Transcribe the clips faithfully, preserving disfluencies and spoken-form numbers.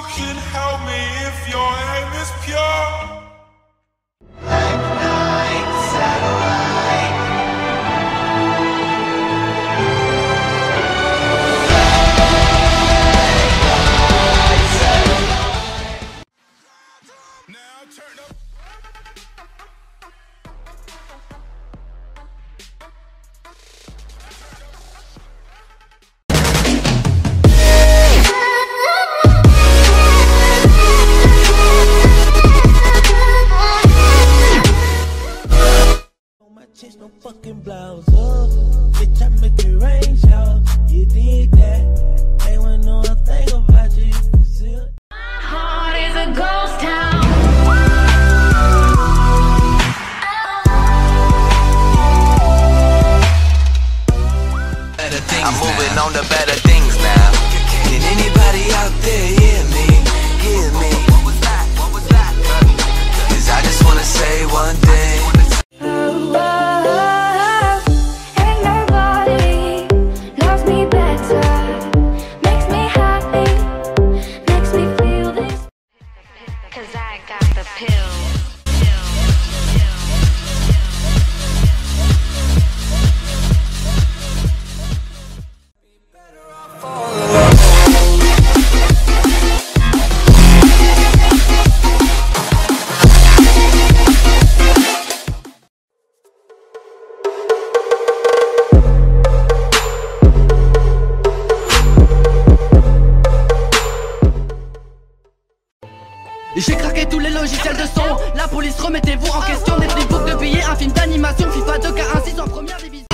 can help me if your aim is pure. Black Knight Satellite. Black Knight Satellite. Now turn up. Chase no fucking blouse, oh. Bitch, I make it rain, y'all. You did that. Ain't want no thing about you. You can see it. My heart is a ghost town. I'm moving on to better things now. Can anybody out there hear me? Hear me? What was that? What was that? Cause I just wanna say one thing. Cause I got the pill. J'ai craqué tous les logiciels de son. La police, remettez-vous en question. Des flipbooks de billets, un film d'animation, FIFA deux K six en première division.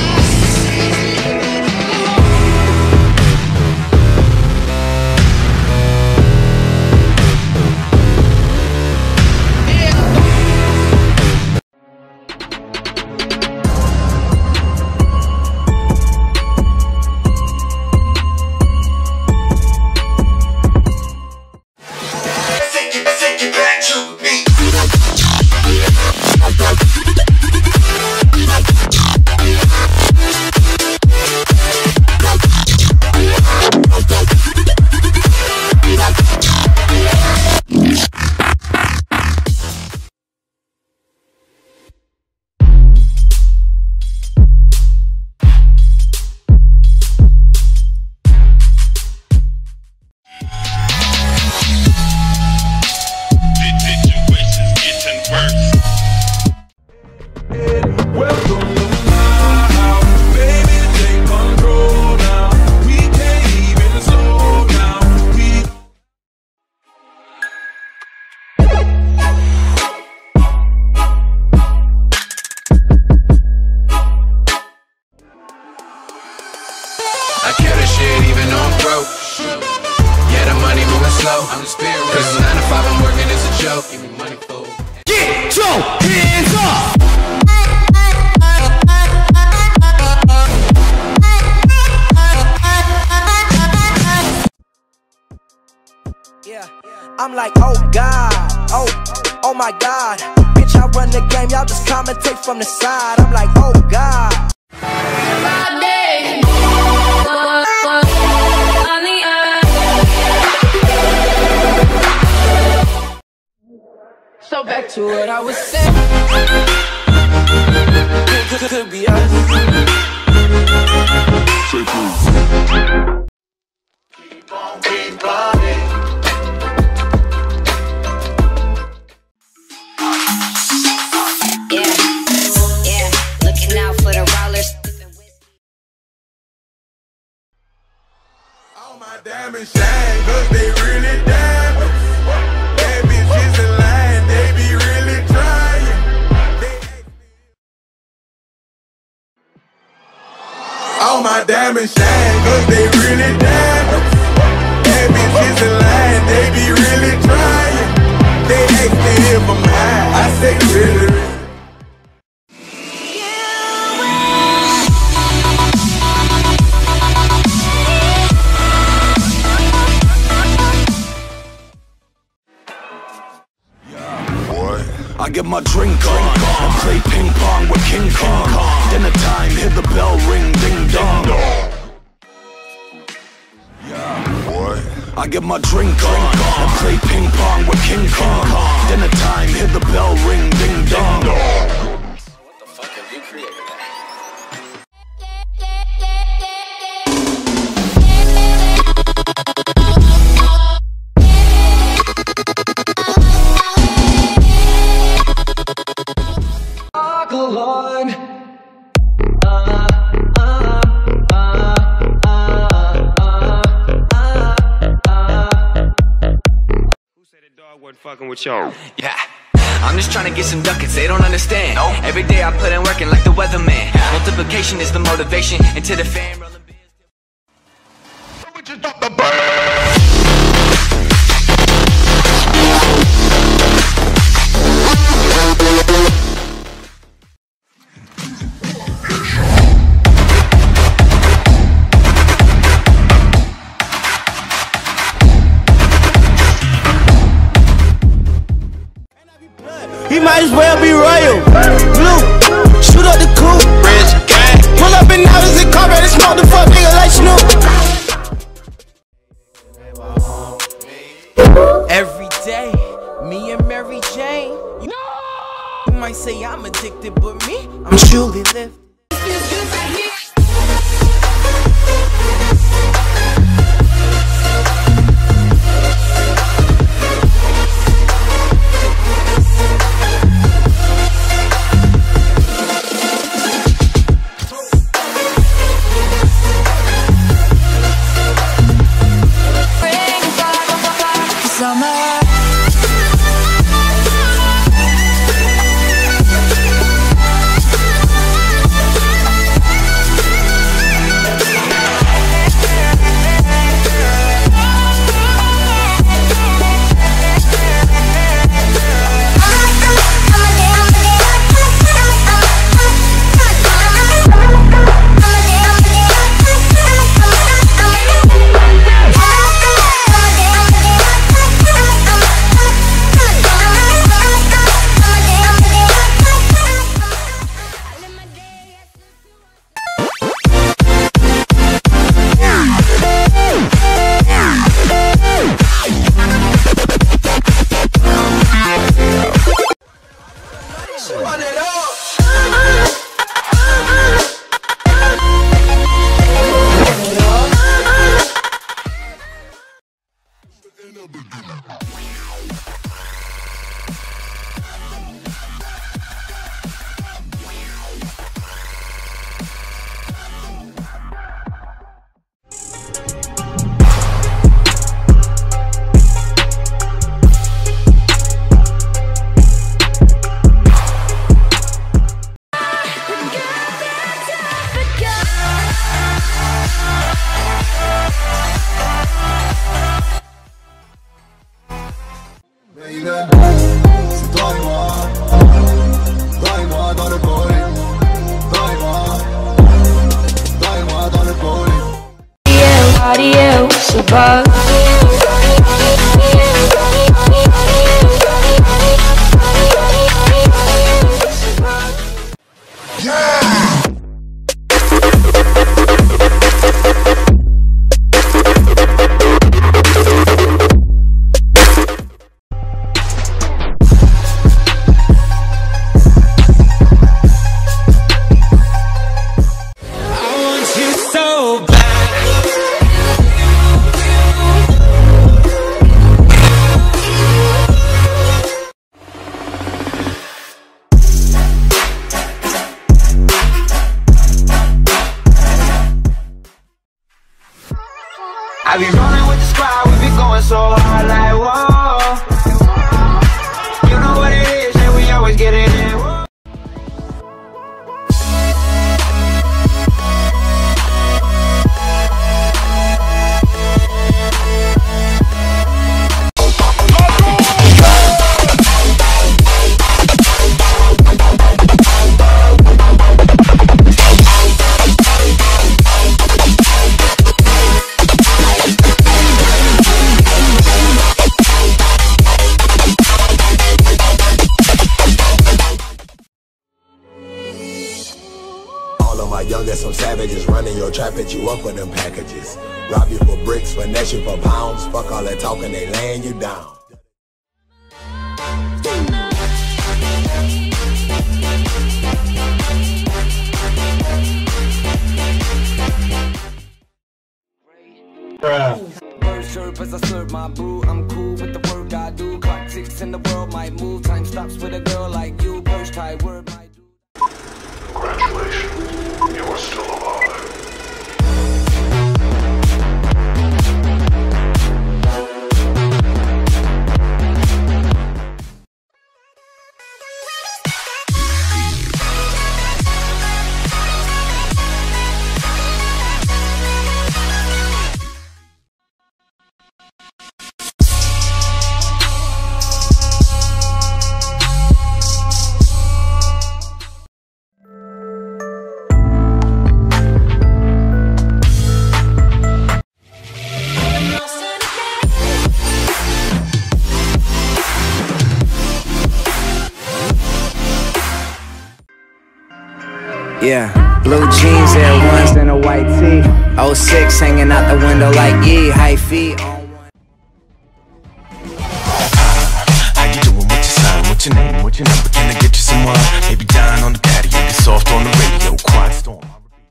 I'm the spirit. Cause nine to five I'm working, it's a joke. Give me money for get your hands up. Yeah, I'm like, oh God, oh, oh my God. Bitch, I run the game, y'all just commentate from the side. I'm like, oh God. So back to what I was saying. Could, could, could be us. Keep on, keep on it. Yeah, yeah, looking out for the rollers. All my diamonds shine, cause they really diamonds. Bad bitches in line, they be really trying. All my diamonds shine, cause they really diamonds. Bad bitches in line, they be really trying. They ask me if I'm high, I say really, really. I get my drink on and play ping pong with King Kong. Dinner time, hear the bell ring, ding dong. Yeah, boy. I get my drink on and play ping pong with King Kong. Dinner time, hear the bell ring, ding dong. What the fuck have you created that? Fucking with y'all. Yeah, I'm just trying to get some ducats, they don't understand. Nope. Every day I put in working like the weatherman. Multiplication is the motivation, and to the fan rolling We just dropped the bird. He might as well be royal. Blue, shoot up the coupe. Rich gang. Pull up in out as a car, ready to smoke the fuck nigga like Snoop. Every day, me and Mary Jane. No! You might say I'm addicted, but me, I'm truly lived. Nobody else above. I be rolling with the squad, we be going so hard like whoa. You know what it is, and we always get it in. Whoa. savages running your trap, hit you up with them packages. Rob you for bricks, finesse you for pounds. Fuck all that talking, they laying you down. Bird chirp as I serve my brew. I'm cool with the work I do. Clock ticks and the world might move. Time stops with a girl like you. Birds tie word might do. Congratulations, you are still alive. Yeah, blue jeans, Air Ones, and a white tee. oh six hanging out the window like yee, high feet. How you doing? What's your sign? What's your name? What's your number? Can I get you some wine? Maybe dine on the patio, get soft on the radio. Quiet storm.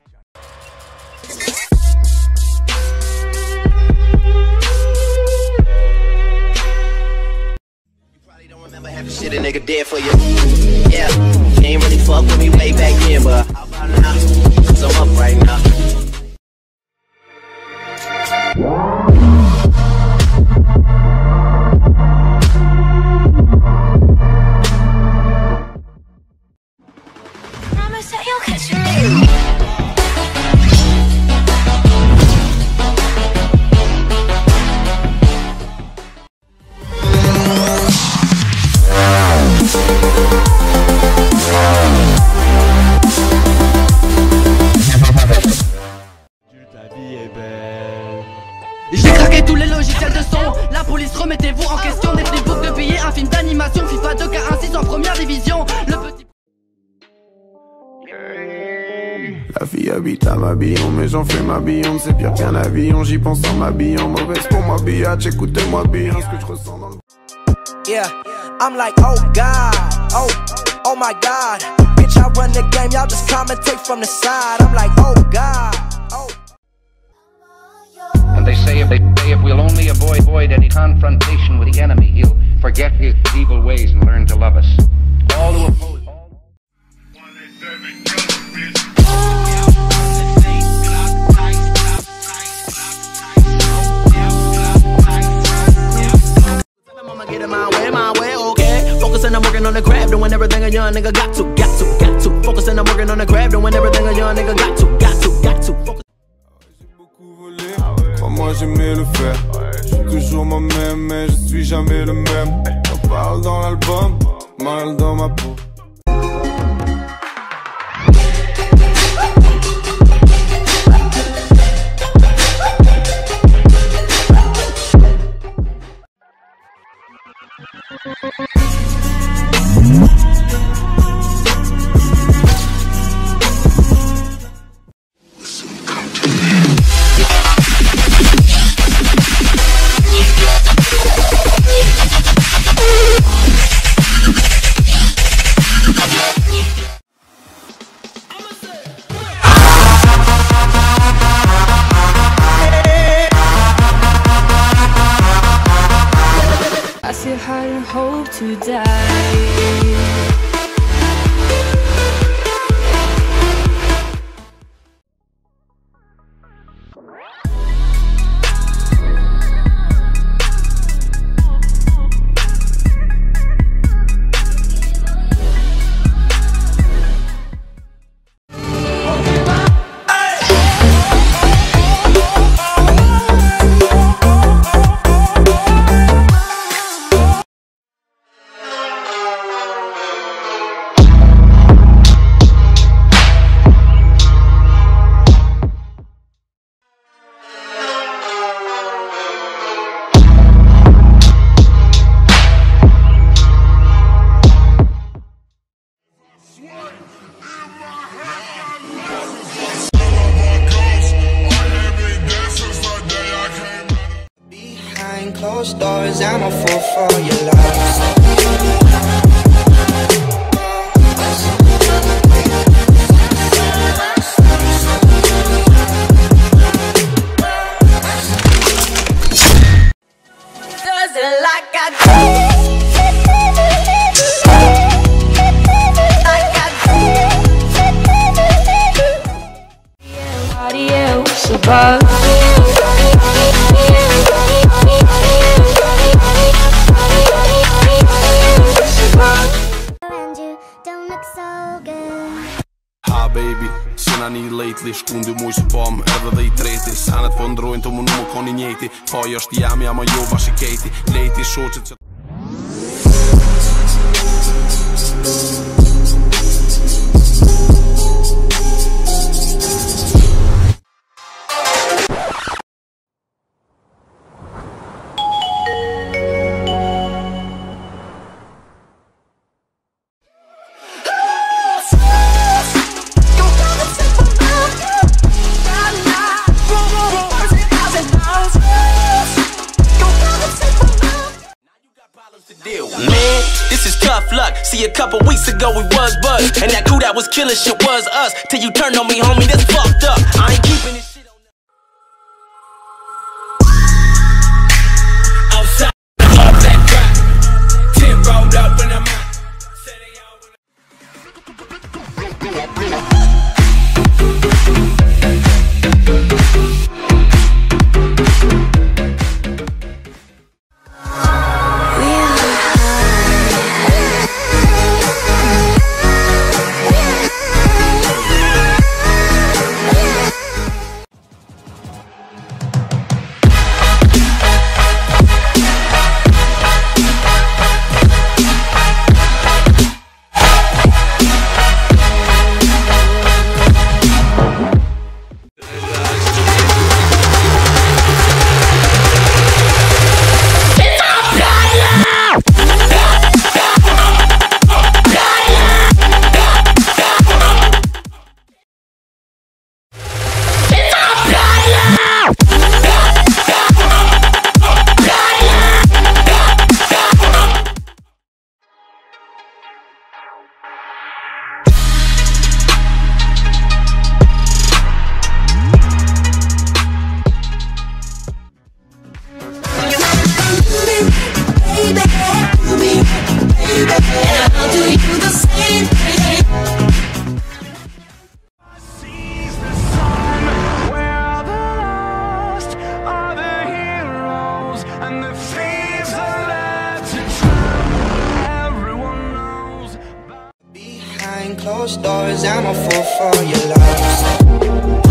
You probably don't remember half the shit a nigga did for you. Yeah, you ain't really fuck with me way back then, but how about now? Cause I'm up right now. Promise that you'll catch me. J'ai craqué tous les logiciels de son. La police, remettez-vous en question. Des flipbooks de billets, un film d'animation, FIFA deux K seize en première division. Le petit... La fille habite à ma billon, mais j'en fais ma billon. C'est pire qu'un avion, j'y pense en m'habillant. Mauvaise pour ma billette, écoutez-moi bien ce que je ressens dans le... Yeah, I'm like, oh God, oh, oh my God. Bitch, I run the game, y'all just commentate from the side. I'm like, oh God, oh. And they say if they say if we'll only avoid, avoid any confrontation with the enemy, he'll forget his evil ways and learn to love us. All who oppose. I'ma get it my way, my way, okay. Focusing, I'm working on the craft, doing everything a young nigga got to, got to, got to. Focusing, I'm working on the craft, doing everything a young nigga got to, got to, got to. Focus. Moi j'aimais le faire, je suis toujours moi-même mais je suis jamais le même. On parle dans l'album, mal dans ma peau. I still had a hope to die. Behind closed doors, I'm a fool for your love. Above. Ha baby, sina një lately, shkundi muj së pom, edhe dhe I treti. Sanet po ndrojnë të më në më koni njeti. Faj është jam, jam a jo bashkë kejti. Lejti shoqet që Man, this is tough luck. See, a couple weeks ago we was buzzed, and that crew that was killing shit was us. Till you turned on me, homie, that's fucked up. I ain't keeping this shit on the outside. All that crap, ten rolled up when I'm out. Say they all Behind closed doors, I'm a fool for your love.